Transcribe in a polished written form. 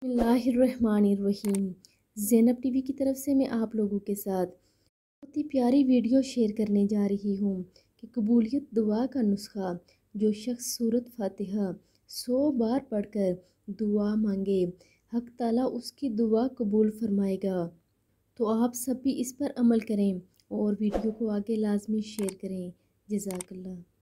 बिस्मिल्लाहिर्रहमानिर्रहीम। ज़ैनब टीवी की तरफ से मैं आप लोगों के साथ बहुत ही प्यारी वीडियो शेयर करने जा रही हूँ कि कबूलियत दुआ का नुस्खा। जो शख्स सूरत फातिहा 100 बार पढ़कर दुआ मांगे, हक ताला उसकी दुआ कबूल फरमाएगा। तो आप सब भी इस पर अमल करें और वीडियो को आगे लाजमी शेयर करें। जज़ाकल्लाह।